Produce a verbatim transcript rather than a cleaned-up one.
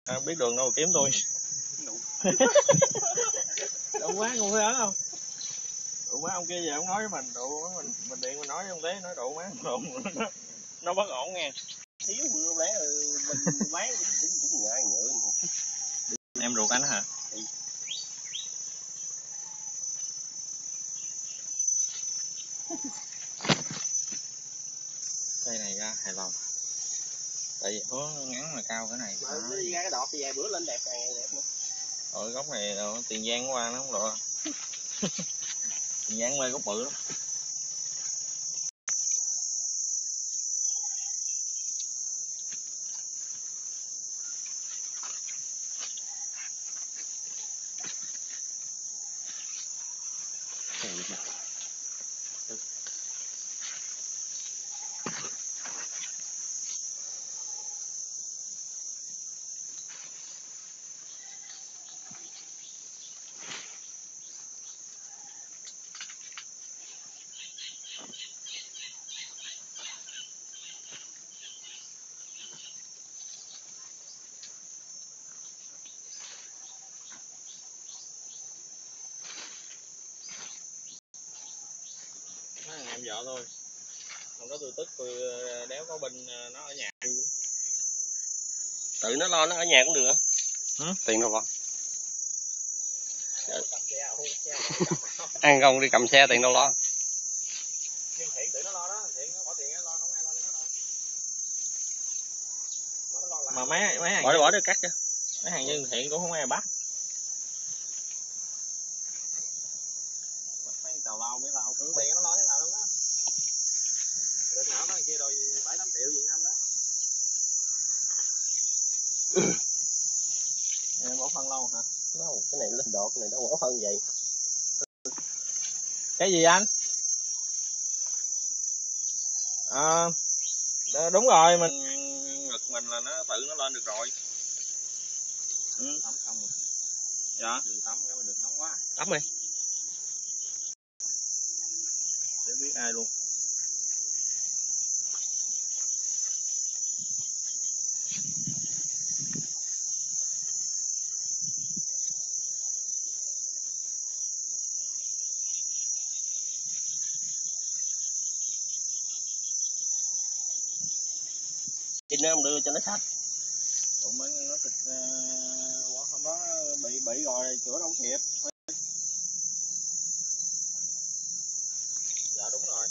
À, biết đường đâu mà kiếm tôi. Đủ quá con thấy ớn không? Đủ quá ông kia về ông nói với mình, đủ mình mình điện mình nói với ông Tế nói đủ má đủ nó, nó bất ổn nha. Thiếu mưa lẽ mình bán cũng cũng cũng ngại ngựa. Em ruột anh hả? Ừ. Cây này ra hài lòng. Tại vì hố ngắn mà cao cái này. Mà đi ra cái đọt thì vài bữa lên đẹp càng đẹp nữa. Rồi gốc này Tiền Giang qua nó không lộ. Tiền Giang mê gốc bự lắm. Em vợ thôi. Không có tôi tức tôi đéo có bên nó ở nhà. Tự nó lo nó ở nhà cũng được. Ừ? Tiền đâu lo. Ăn không đi cầm xe tiền đâu lo. Nhưng Thiện tự nó lo đó, Thiện nó bỏ tiền nó lo, không ai lo cho nó đâu. Mà, mà mấy mấy hàng bỏ đi bỏ đi cắt chứ. Mấy hàng nhân Thiện cũng không ai bắt. Bắt mấy tàu lao mấy lao cứ tiền nó lo cái nào luôn đó. Đợt nào nó kia rồi bảy tám triệu Việt Nam đó. Em bỏ phân lâu hả? Đâu, cái này lên đọt, cái này đâu bỏ phân vậy. Cái gì anh? À, đúng rồi, mình ngực mình là nó tự nó lên được rồi. Ừ. Tắm xong rồi. Dạ. Đừng tắm cái mình được nóng quá. Tắm đi. Để biết ai luôn. Xin nó đưa cho nó sạch. Tụi mình nó thịt uh, hôm đó bị bị rồi chữa không kịp. Dạ đúng rồi.